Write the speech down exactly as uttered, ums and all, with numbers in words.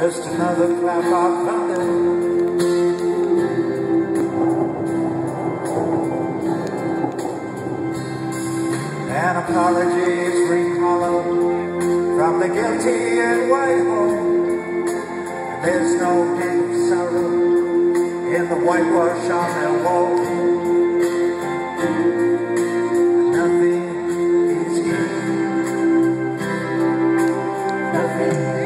Just another clap of thunder. An apology is ring hollow from the guilty and way home. There's no deep sorrow in the whitewash on their wall. Nothing is here. Nothing